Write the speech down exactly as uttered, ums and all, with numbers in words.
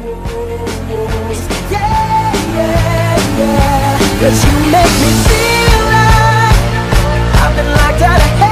Yeah, yeah, yeah. 'Cause you make me feel like I've been locked out of hell.